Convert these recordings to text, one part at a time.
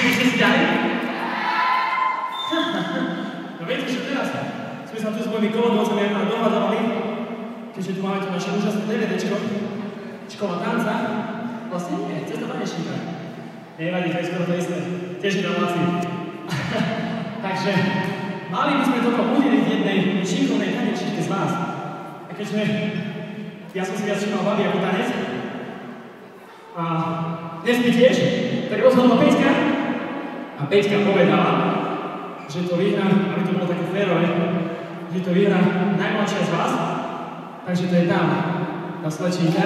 Ešte si ďalej? No viete, že teraz sme sa tu s mojimi kolegovcami dohľadávali, keďže tu máme to naše úžasné DVDčko, škola tanca, vlastne nie, cesta tanečníka. Nevadí, to je skoro to isté, tiež je domáci. Takže mali by sme toto udeliť jednej šikovnej tanečničke z vás. A keďže ja som si viac všimol babi ako tanec, a dnes mi tiež, tak rozhodla Peťka a Peťka povedala, že to vyhrá, aby to bolo také férové, že to vyhrá najmladšia z vás, takže to je tam, tá slečinka.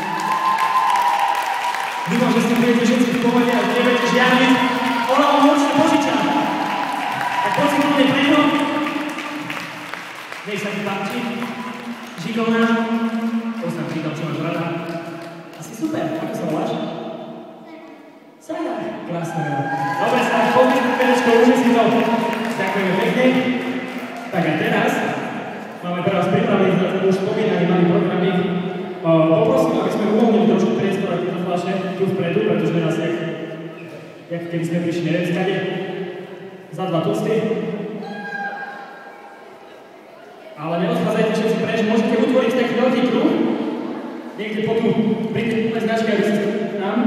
Dúfam, že s tým budete všetci v pohode a nebudete žiadniť, ona vám určite požiča. Tak poď si kľudne pri ňom. Nech sa ti páči, šikovná, poď sa pýtam, čo máš rada. Asi super, ako sa voláš? Sajak. Krásne. Dobre, Sajak, pozrieš na perečko, už si to. Ďakujeme pekne. Tak a teraz máme pre vás pripravený na ten už spomínaný malý programík. Poprosím, aby sme uvoľnili trošku priestor a tieto zvláštne tu vpredu, pretože nás jak keby sme prišli neviem skade za dva tosty. Ale neodchádzajte všetci preč, môžete utvoriť taký veľký kruh. Niekde po tu pri tej značke, aby ste nám.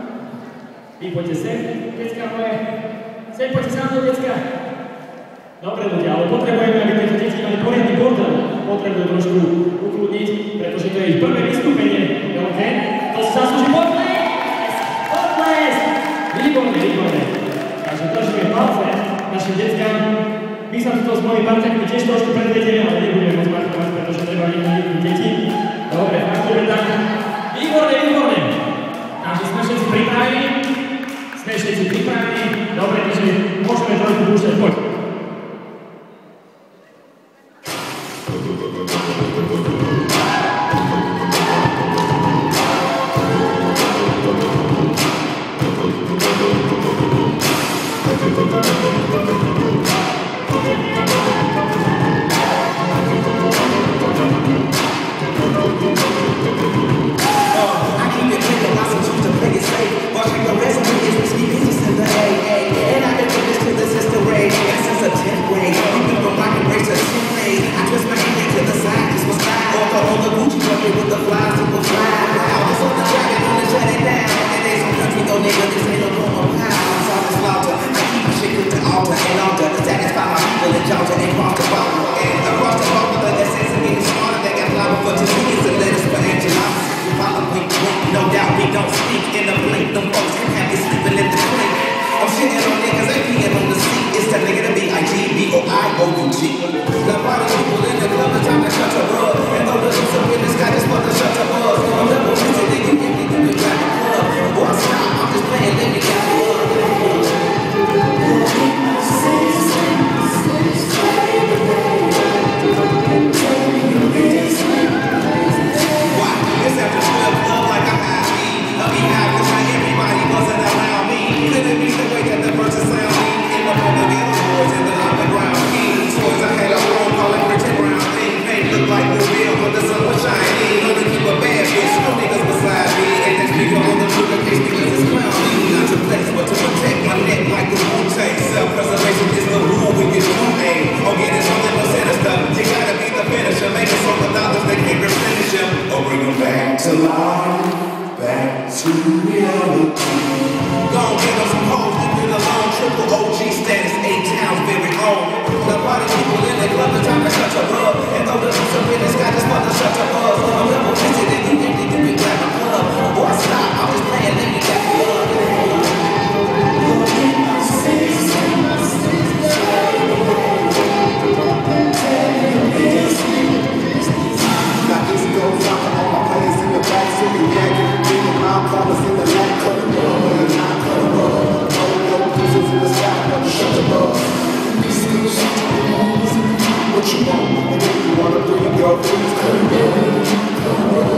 Vy poďte sem, decka moje. Sem poďte sa mnou, decka. Dobre ľudia, ale potrebujeme, aby tieto deti mali poriadny bordel. Potrebujú trošku ukludniť, pretože to je ich prvé vystúpenie. OK? To si zaslúži potles! Potles! Výborne, výborne. Takže držíme palce našim deckám. My sa tu s mojimi parťakmi tiež trošku predvedieme, ale nebudeme moc markovať, pretože treba niektorých deti. Dobre, faktúre tak. Výborne, výborne. Takže sme všetci pripravení. Sme všetci pripravení. Dobre, takže môžeme trošku púšťať. Poď.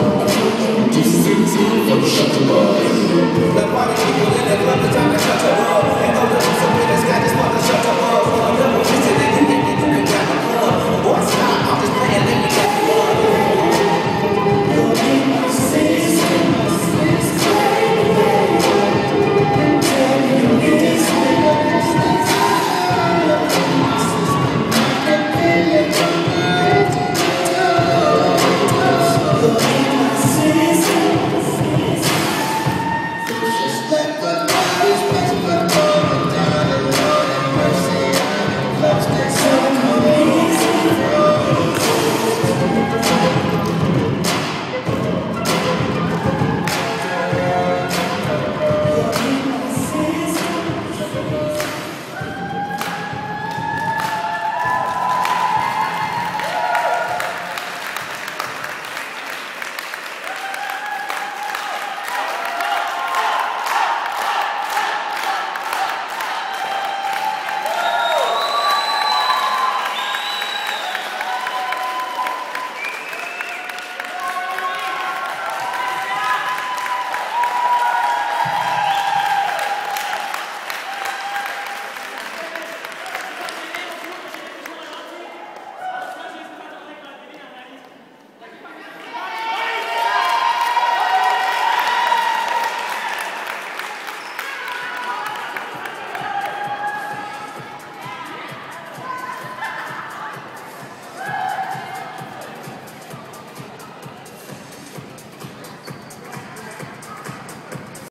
The party people in the club, the time to shut your